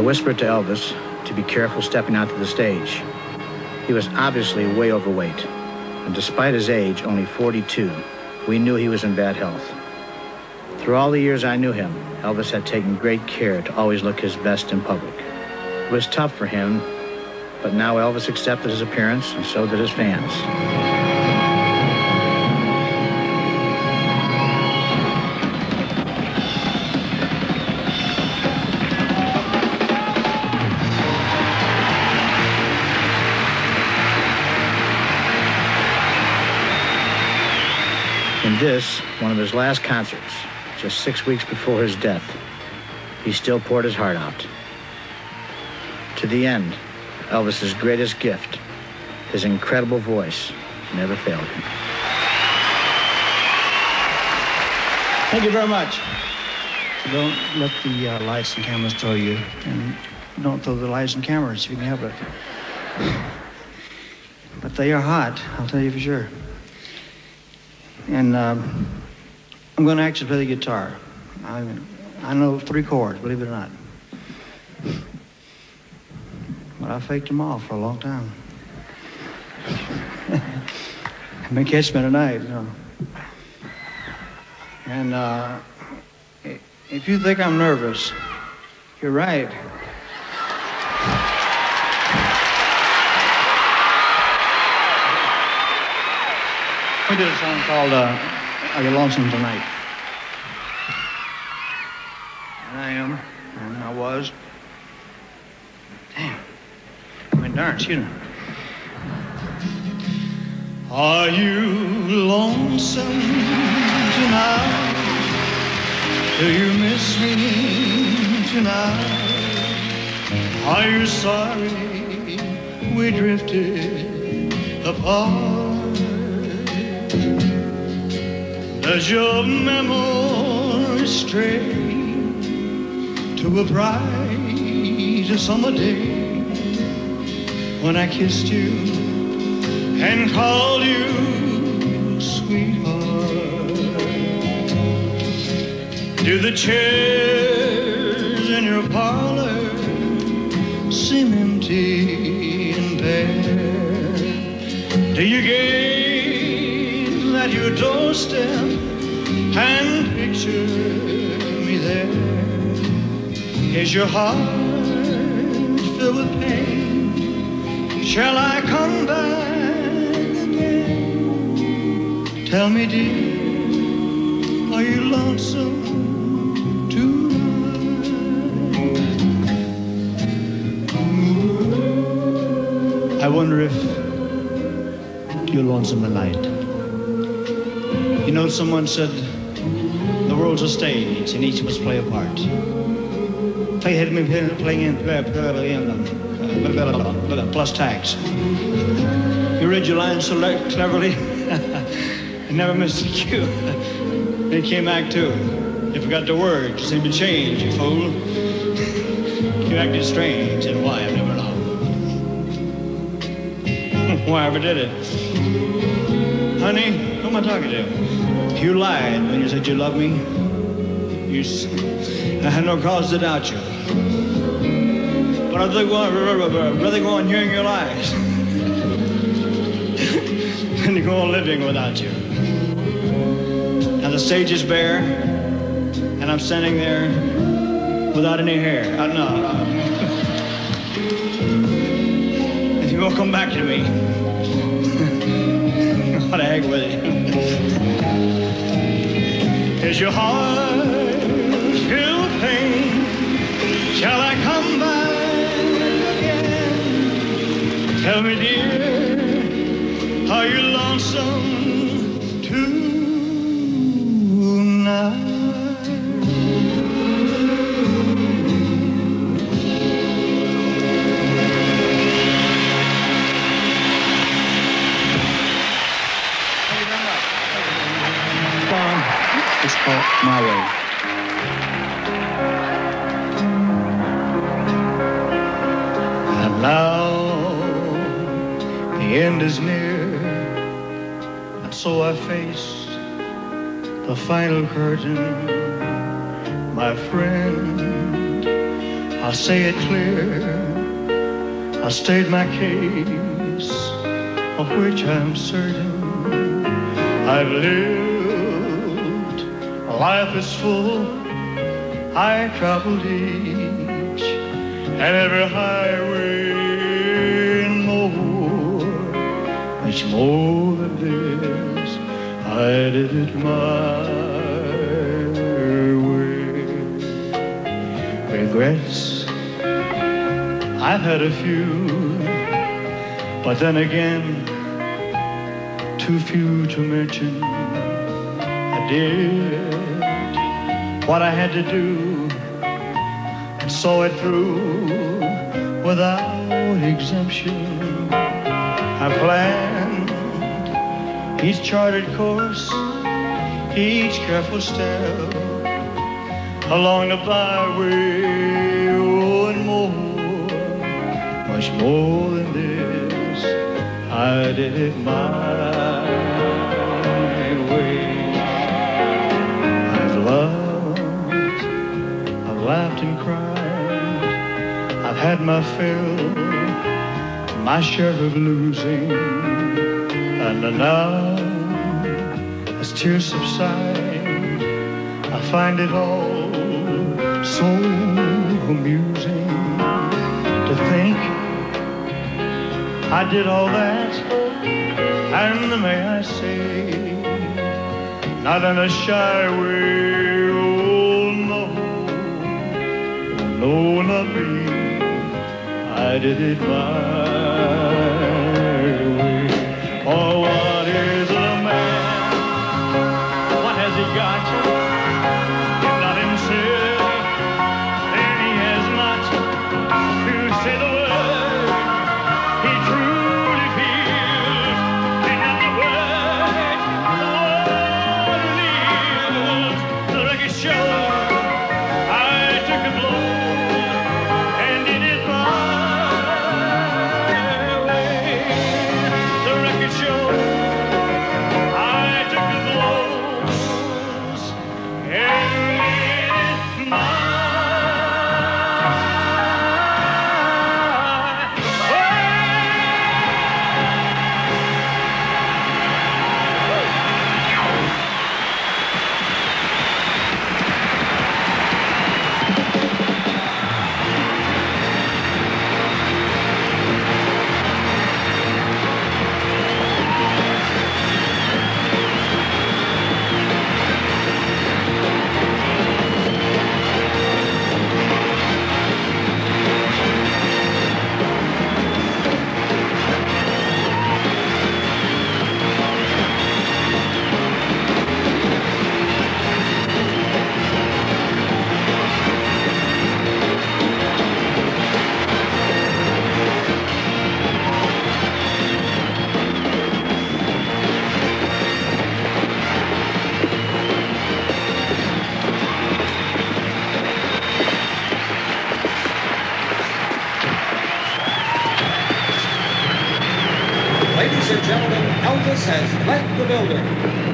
whispered to Elvis to be careful stepping onto the stage. He was obviously way overweight, and despite his age, only 42, we knew he was in bad health. Through all the years I knew him, Elvis had taken great care to always look his best in public. It was tough for him, but now Elvis accepted his appearance, and so did his fans. In this, one of his last concerts, just 6 weeks before his death, he still poured his heart out. To the end, Elvis's greatest gift, his incredible voice, never failed him. Thank you very much. Don't let the lights and cameras throw you, and don't throw the lights and cameras if you can help it. But they are hot, I'll tell you for sure. And I'm going to actually play the guitar. I know 3 chords, believe it or not. But I faked them off for a long time. I may catch me tonight, you know. And if you think I'm nervous, you're right. We did a song called Are You Lonesome Tonight? And I am, and I was. Damn. I mean, darn, excuse me. Are you lonesome tonight? Do you miss me tonight? Are you sorry we drifted apart? Does your memory stray to a bright summer day when I kissed you and called you sweetheart? Do the chairs in your parlor seem empty and bare? Do you gaze at your doorstep and picture me there? Is your heart filled with pain? Shall I come back again? Tell me, dear, are you lonesome tonight? I wonder if you're lonesome tonight. You know, someone said the world's a stage and each of us play a part. Fate had me playing in plus tax. You read your lines so cleverly, I never missed a cue. Then came Act 2. You forgot the words, you seemed to change, you fool. You acted strange, and why, I've never known. Why I ever did it. Honey, who am I talking to? You lied when you said you loved me. I had no cause to doubt you. But I'd rather go on hearing your lies than to go on living without you. Now the stage is bare, and I'm standing there without any hair. No. If you won't come back to me, what the heck with it? Is your heart filled with pain? Shall I come back again? Tell me, dear, are you lonesome tonight? It's called My Way. And now the end is near, and so I face the final curtain. My friend, I'll say it clear, I'll state my case, of which I'm certain. I've lived a life that's full, I traveled each and every highway and more, much more than this, I did it my way. Regrets, I've had a few, but then again, too few to mention. I did what I had to do and saw it through without exemption. I planned each charted course, each careful step along the byway, oh, and more, much more than this, I did it my way. I've loved, I've laughed and cried, I've had my fill, my share of losing, and now, as tears subside, I find it all so amusing to think I did all that, and may I say, not in a shy way, oh no, oh no, not me, I did it my way. Oh, what is a man? What has he got? If not himself, then he has not to say the word he truly feels. In other words, what lives. The record shows I took a blow and did it my way. The record shows I took the blows and did it my way. Ladies and gentlemen, Elvis has left the building.